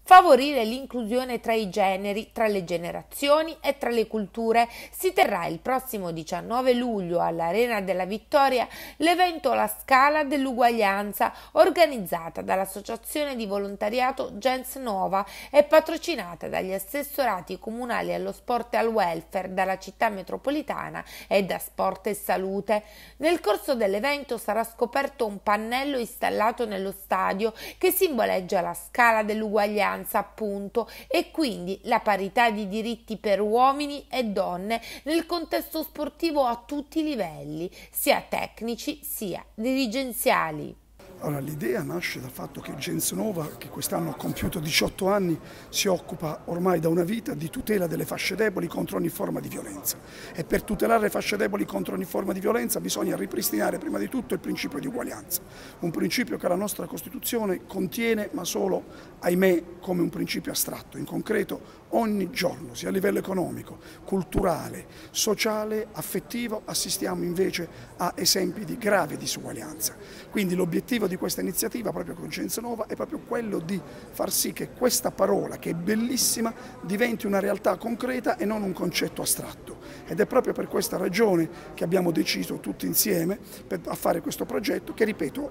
Favorire l'inclusione tra i generi, tra le generazioni e tra le culture. Si terrà il prossimo 19 luglio all'Arena della Vittoria l'evento La Scala dell'Uguaglianza, organizzata dall'Associazione di Volontariato Gens Nova e patrocinata dagli assessorati comunali allo sport e al welfare, dalla città metropolitana e da Sport e Salute. Nel corso dell'evento sarà scoperto un pannello installato nello stadio che simboleggia la scala dell'uguaglianza, appunto, e quindi la parità di diritti per uomini e donne nel contesto sportivo a tutti i livelli, sia tecnici sia dirigenziali. Allora, l'idea nasce dal fatto che Gens Nova, che quest'anno ha compiuto 18 anni, si occupa ormai da una vita di tutela delle fasce deboli contro ogni forma di violenza. E per tutelare le fasce deboli contro ogni forma di violenza bisogna ripristinare prima di tutto il principio di uguaglianza. Un principio che la nostra Costituzione contiene, ma solo, ahimè, come un principio astratto. In concreto, ogni giorno, sia a livello economico, culturale, sociale, affettivo, assistiamo invece a esempi di grave disuguaglianza. Quindi l'obiettivo di questa iniziativa, proprio con Gens Nova, è proprio quello di far sì che questa parola, che è bellissima, diventi una realtà concreta e non un concetto astratto. Ed è proprio per questa ragione che abbiamo deciso tutti insieme a fare questo progetto che, ripeto,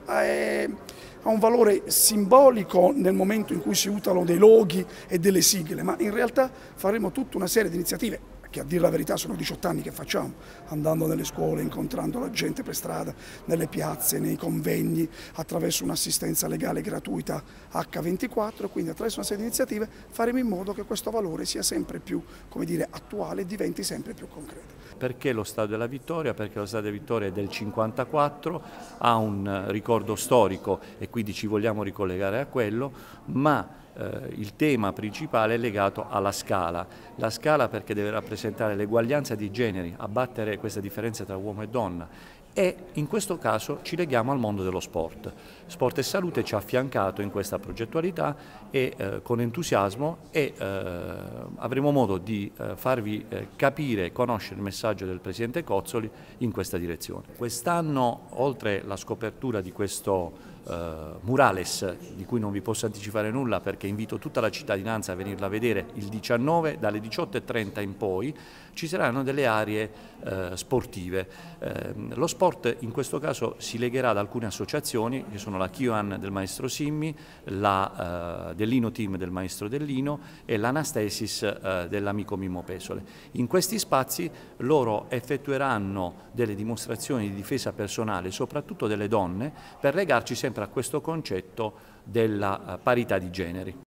ha un valore simbolico nel momento in cui si usano dei loghi e delle sigle, ma in realtà faremo tutta una serie di iniziative che, a dire la verità, sono 18 anni che facciamo, andando nelle scuole, incontrando la gente per strada, nelle piazze, nei convegni, attraverso un'assistenza legale gratuita H24, quindi attraverso una serie di iniziative faremo in modo che questo valore sia sempre più, come dire, attuale e diventi sempre più concreto. Perché lo Stadio della Vittoria? Perché lo Stadio della Vittoria è del 54, ha un ricordo storico e quindi ci vogliamo ricollegare a quello, ma il tema principale è legato alla scala. La scala perché deve rappresentare l'eguaglianza di generi, abbattere questa differenza tra uomo e donna, e in questo caso ci leghiamo al mondo dello sport. Sport e Salute ci ha affiancato in questa progettualità e con entusiasmo avremo modo di farvi capire e conoscere il messaggio del Presidente Cozzoli in questa direzione. Quest'anno, oltre la scopertura di questo murales, di cui non vi posso anticipare nulla perché invito tutta la cittadinanza a venirla a vedere il 19 dalle 18:30 in poi, ci saranno delle aree sportive. Lo sport in questo caso si legherà ad alcune associazioni che sono la Kioan del maestro Simmi, la Dellino Team del maestro Dellino e l'Anastasis dell'amico Mimmo Pesole. In questi spazi loro effettueranno delle dimostrazioni di difesa personale, soprattutto delle donne, per legarci sempre a questo concetto della parità di generi.